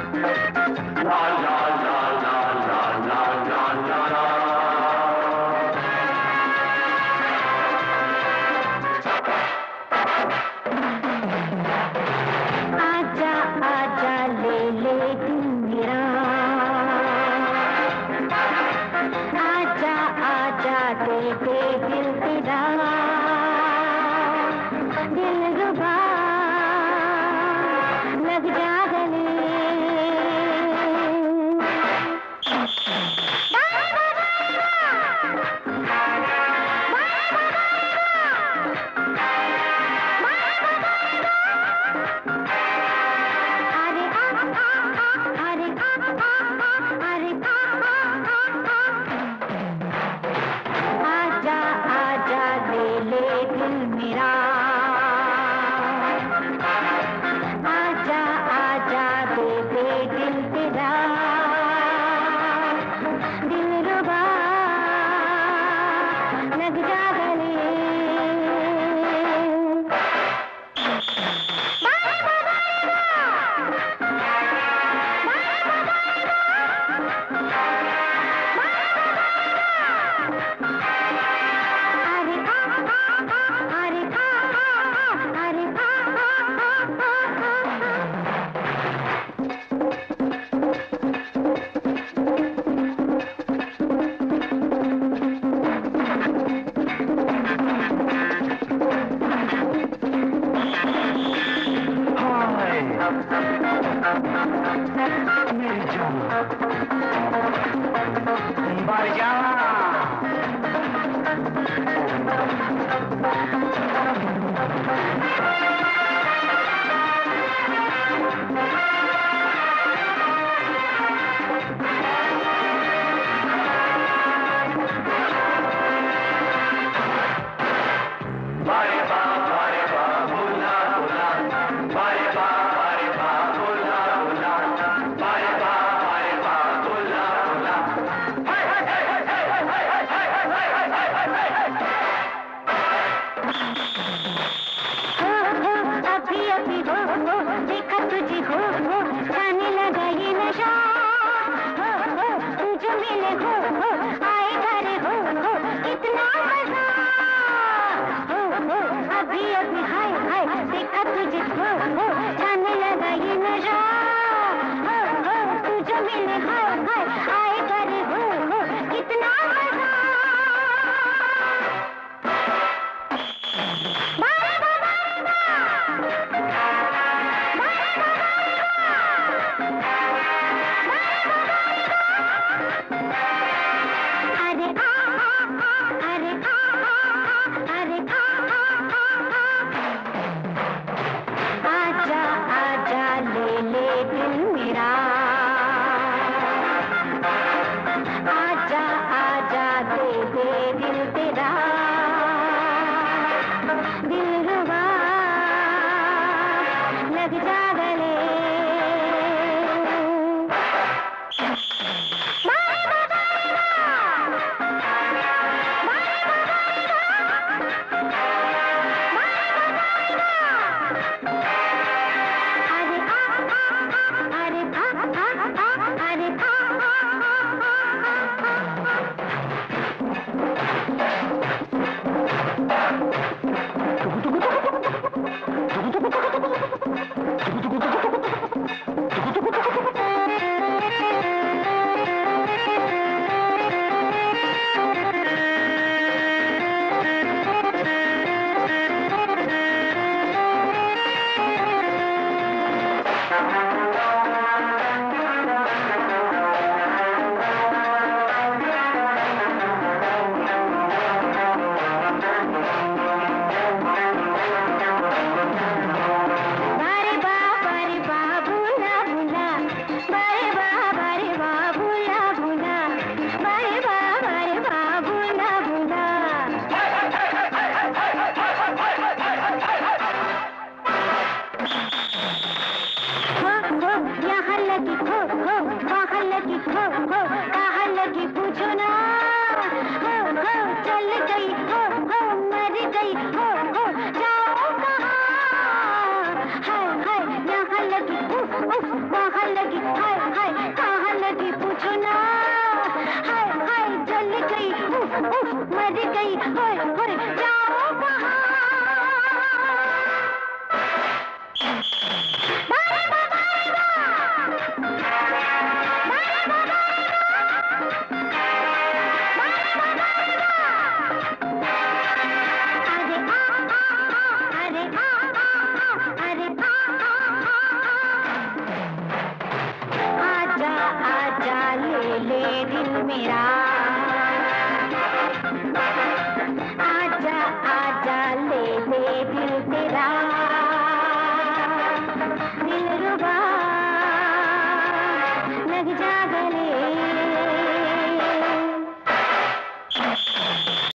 ला ला ला ला ला ला ला ला ला। आजा आजा ले ले दिल मेरा, आजा आजा दे दे दिल तेरा, दिल रुबा लग जा गले। आजा आजा ले ले दिल मेरा, आजा आजा दे दे दिल तेरा, दिल रुबा लग जा गले। मेरी जान मर जाना। देखा तुझे हो जाने लगा ये नशा, तुझे मिले हो आएगा रे हो इतना मजा। अभी अभी हाय हाय देखा तुझे हो जाने लगा ये नशा, तुझे मिले हाय हाय आएगा रे हो इतना मजा। आजा आजा ले ले दिल मेरा, ले दिल मेरा।